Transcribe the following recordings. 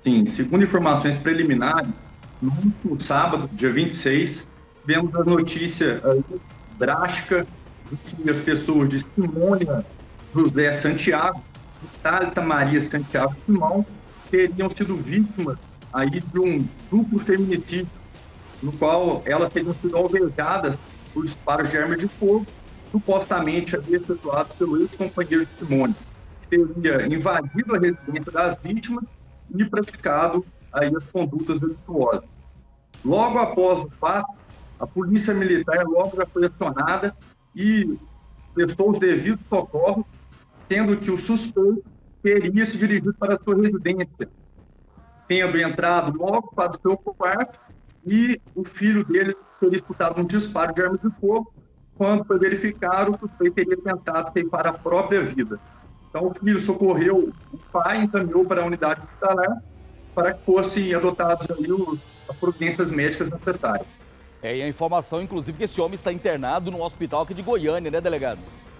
Sim, segundo informações preliminares, no último sábado, dia 26, tivemos a notícia drástica de que as pessoas de Simônia José Santiago e Thalita Maria Santiago Simão teriam sido vítimas aí de um duplo feminicídio, no qual elas teriam sido alvejadas por disparos de arma de fogo, supostamente ali efetuados pelo ex-companheiro de Simone, que teria invadido a residência das vítimas e praticado aí as condutas delituosas. Logo após o fato, a polícia militar logo já foi acionada e prestou os devidos socorros, sendo que o suspeito teria se dirigido para a sua residência, tendo entrado logo para o seu quarto, e o filho dele teria escutado um disparo de arma de fogo. Quando foi verificado, o suspeito teria tentado ceifar a própria vida. Então, o filho socorreu o pai, encaminhou para a unidade hospitalar para que fossem adotados ali as providências médicas necessárias. E a informação, inclusive, que esse homem está internado no hospital aqui de Goiânia, né, delegado?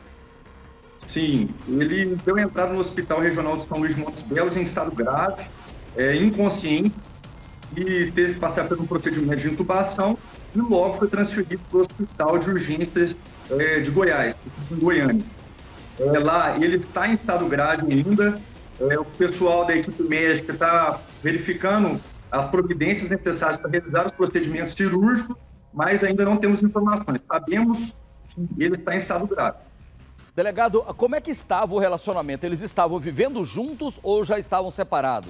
Sim, ele deu entrada no Hospital Regional de São Luís de Montes Belos em estado grave, inconsciente, e teve que passar por um procedimento de intubação e logo foi transferido para o Hospital de Urgências de Goiás, em Goiânia. Lá ele está em estado grave ainda, o pessoal da equipe médica está verificando as providências necessárias para realizar os procedimentos cirúrgicos, mas ainda não temos informações. Sabemos que ele está em estado grave. Delegado, como é que estava o relacionamento? Eles estavam vivendo juntos ou já estavam separados?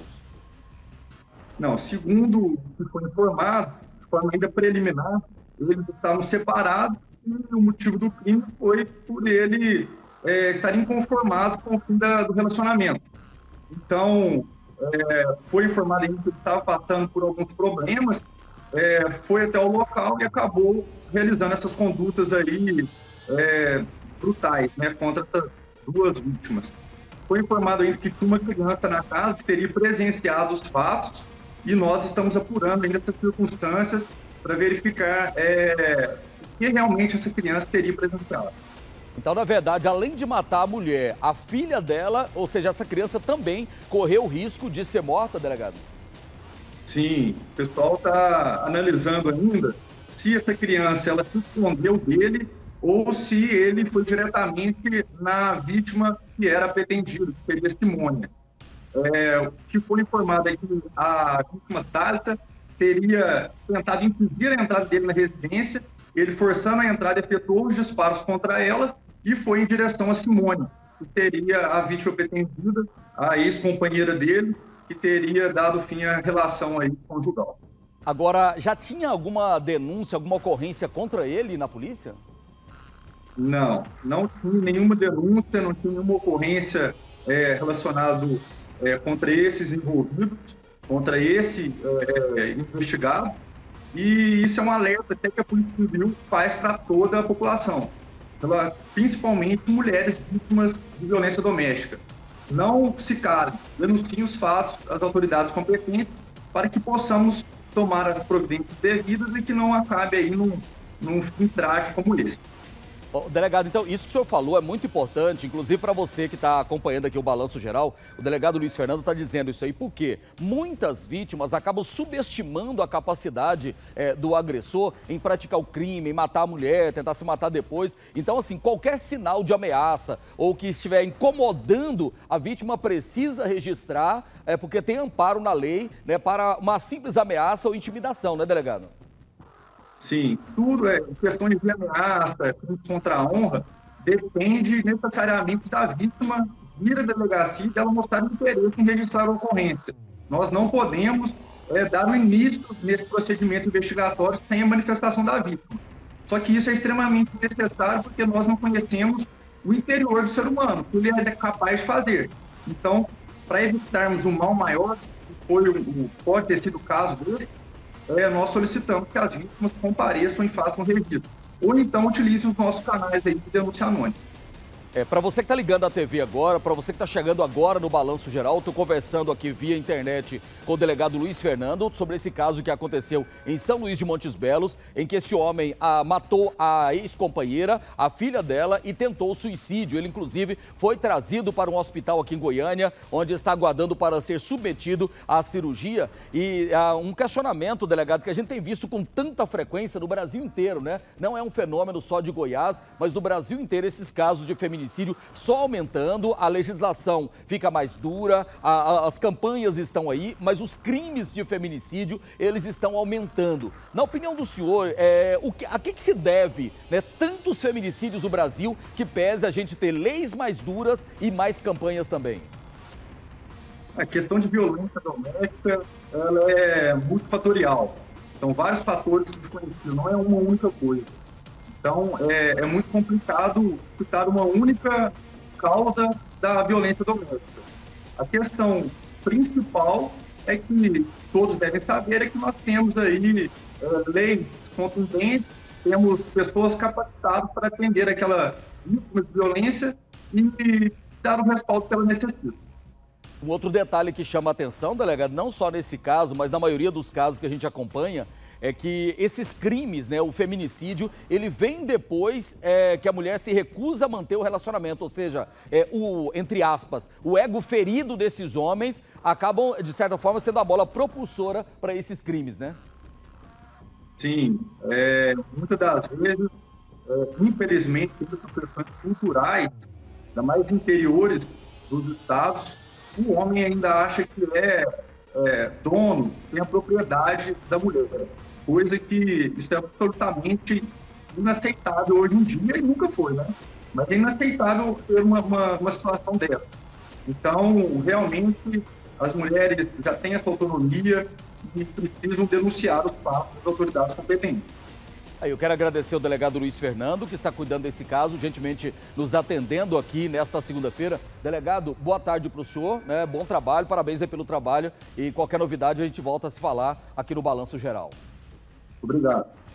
Não, segundo o que foi informado, de forma ainda preliminar, eles estavam separados e o motivo do crime foi por ele estar inconformado com o fim do relacionamento. Então, foi informado ainda que ele estava passando por alguns problemas, foi até o local e acabou realizando essas condutas aí brutais, né, contra essas duas vítimas. Foi informado ainda que tinha uma criança na casa que teria presenciado os fatos e nós estamos apurando ainda essas circunstâncias para verificar o que realmente essa criança teria presenciado. Então, na verdade, além de matar a mulher, a filha dela, ou seja, essa criança também correu o risco de ser morta, delegado? Sim, o pessoal está analisando ainda se essa criança ela se escondeu dele ou se ele foi diretamente na vítima que era pretendido, que seria Simônia. O que foi informado é que a vítima Thalita teria tentado impedir a entrada dele na residência, ele forçando a entrada efetuou os disparos contra ela e foi em direção a Simone, que teria a vítima pretendida, a ex-companheira dele, que teria dado fim à relação aí conjugal. Agora, já tinha alguma denúncia, alguma ocorrência contra ele na polícia? Não tinha nenhuma denúncia, não tinha nenhuma ocorrência relacionada contra esses envolvidos, contra esse investigado, e isso é um alerta até que a Polícia Civil faz para toda a população, principalmente mulheres vítimas de violência doméstica. Não se calem, denunciem os fatos às autoridades competentes para que possamos tomar as providências devidas e que não acabe aí num fim trágico como esse. Delegado, então, isso que o senhor falou é muito importante, inclusive para você que está acompanhando aqui o Balanço Geral, o delegado Luiz Fernando está dizendo isso aí, porque muitas vítimas acabam subestimando a capacidade do agressor em praticar o crime, em matar a mulher, tentar se matar depois. Então, assim, qualquer sinal de ameaça ou que estiver incomodando, a vítima precisa registrar, porque tem amparo na lei, né, para uma simples ameaça ou intimidação, né, delegado? Sim, tudo questões de ameaça, contra a honra, depende necessariamente da vítima vir à delegacia e dela mostrar interesse em registrar a ocorrência. Nós não podemos dar o início nesse procedimento investigatório sem a manifestação da vítima. Só que isso é extremamente necessário porque nós não conhecemos o interior do ser humano, o que ele é capaz de fazer. Então, para evitarmos um mal maior, que pode ter sido o caso desse, nós solicitamos que as vítimas compareçam e façam registro. Ou então utilizem os nossos canais aí de denúncia anônima. Para você que está ligando a TV agora, para você que está chegando agora no Balanço Geral, estou conversando aqui via internet com o delegado Luiz Fernando sobre esse caso que aconteceu em São Luís de Montes Belos, em que esse homem matou a ex-companheira, a filha dela, e tentou suicídio. Ele, inclusive, foi trazido para um hospital aqui em Goiânia, onde está aguardando para ser submetido à cirurgia. E um questionamento, delegado, que a gente tem visto com tanta frequência no Brasil inteiro, né? Não é um fenômeno só de Goiás, mas do Brasil inteiro, esses casos de feminicídio só aumentando, a legislação fica mais dura, as campanhas estão aí, mas os crimes de feminicídio, eles estão aumentando. Na opinião do senhor, a que se deve, né, tantos feminicídios no Brasil, que pese a gente ter leis mais duras e mais campanhas também? A questão de violência doméstica, ela é multifatorial. São vários fatores que influenciam, não é uma única coisa. Então, é muito complicado citar uma única causa da violência doméstica. A questão principal é que todos devem saber é que nós temos aí leis contundentes, temos pessoas capacitadas para atender aquela vítima de violência e dar o respaldo que ela necessita. Um outro detalhe que chama a atenção, delegado, não só nesse caso, mas na maioria dos casos que a gente acompanha, é que esses crimes, né, o feminicídio, ele vem depois que a mulher se recusa a manter o relacionamento, ou seja, entre aspas, o ego ferido desses homens acabam, de certa forma, sendo a bola propulsora para esses crimes, né? Sim, muitas das vezes, infelizmente, pelas questões culturais, ainda mais interiores dos estados, o homem ainda acha que é dono, tem a propriedade da mulher. Coisa que isso é absolutamente inaceitável hoje em dia e nunca foi, né? Mas é inaceitável ter uma situação dessa. Então, realmente, as mulheres já têm essa autonomia e precisam denunciar os fatos das autoridades competentes. Aí eu quero agradecer ao delegado Luiz Fernando, que está cuidando desse caso, gentilmente nos atendendo aqui nesta segunda-feira. Delegado, boa tarde para o senhor, né? Bom trabalho, parabéns aí pelo trabalho, e qualquer novidade a gente volta a se falar aqui no Balanço Geral. Obrigado.